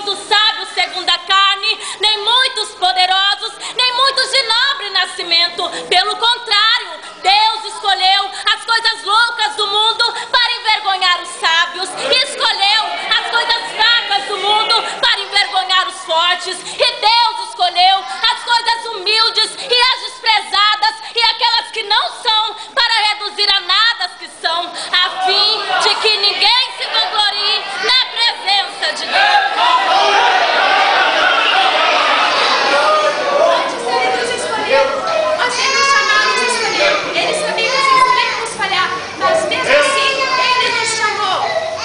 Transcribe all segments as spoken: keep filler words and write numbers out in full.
muitos sábios segundo a carne, nem muitos poderosos, nem muitos de nobre nascimento. Pelo contrário, Deus escolheu as coisas loucas do mundo para envergonhar os sábios, e escolheu as coisas fracas do mundo para envergonhar os fortes. E Deus escolheu as coisas humildes e as desprezadas e aquelas que não são, para reduzir a nada as que são, a fim de que ninguém se vanglorie na presença de Deus. Antes ele nos escolheu, antes ele nos chamou, nos escolheu. Ele sabia que vocês iriam nos falhar, mas mesmo assim ele nos chamou.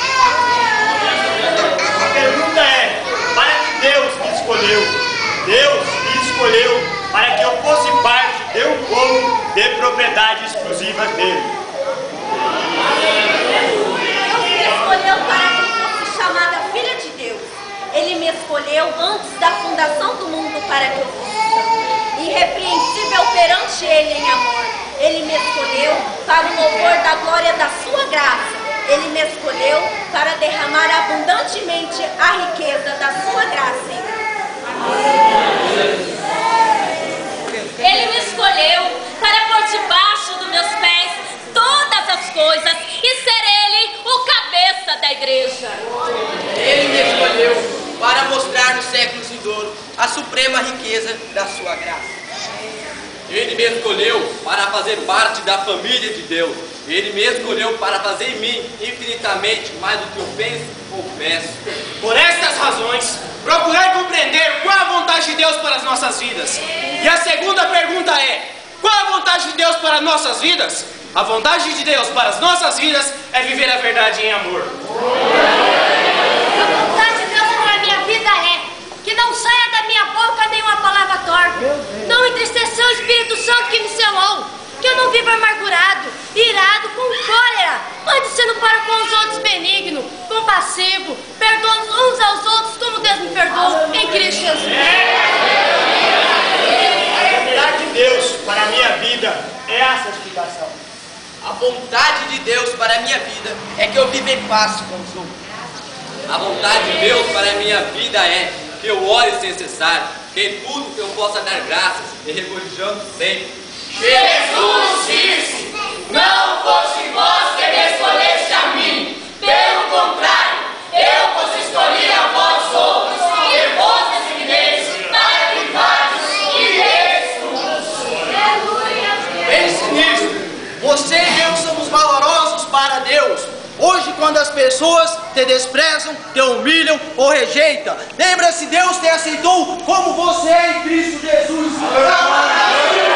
A pergunta é: para que Deus me escolheu? Deus me escolheu para que eu fosse parte de um povo de propriedade exclusiva dele. Deus me escolheu para que eu fosse chamada filha de Deus. Ele me escolheu antes da fundação do mundo para que eu fosse santa, irrepreensível perante Ele em amor. Ele me escolheu para o louvor da glória da sua graça. Ele me escolheu para derramar abundantemente a riqueza da sua graça em mim. Ele me escolheu para pôr debaixo dos meus pés todas as coisas e ser Ele o cabeça da igreja. Ele me escolheu para mostrar nos séculos vindouros a suprema riqueza da sua graça. Ele me escolheu para fazer parte da família de Deus. Ele me escolheu para fazer em mim infinitamente mais do que eu penso ou peço. Por estas razões, procurar compreender qual a vontade de Deus para as nossas vidas. E a segunda pergunta é: qual a vontade de Deus para as nossas vidas? A vontade de Deus para as nossas vidas é viver a verdade em amor. A vontade de Deus para a minha vida é que não saia da minha boca nenhuma palavra torta. Não entristecer o Espírito Santo que me selou. Que eu não viva amargurado, irado, com cólera, mas sendo para com os outros benigno, compassivo, perdoando uns aos outros como Deus me perdoou em Cristo Jesus. A vontade de Deus para a minha vida é a santificação. A vontade de Deus para a minha vida é que eu viva em paz com os outros. A vontade de Deus para a minha vida é que eu ore sem cessar, que em tudo que eu possa dar graças e regozijando sempre. Jesus disse: não foste vós que me escolheste a mim, pelo contrário, eu vos escolhi a vós outros, e vos designeis para que vades e deis frutos. Pense nisso. Você e eu somos valorosos para Deus. Hoje, quando as pessoas te desprezam, te humilham ou rejeitam, lembra-se, Deus te aceitou como você é em Cristo Jesus.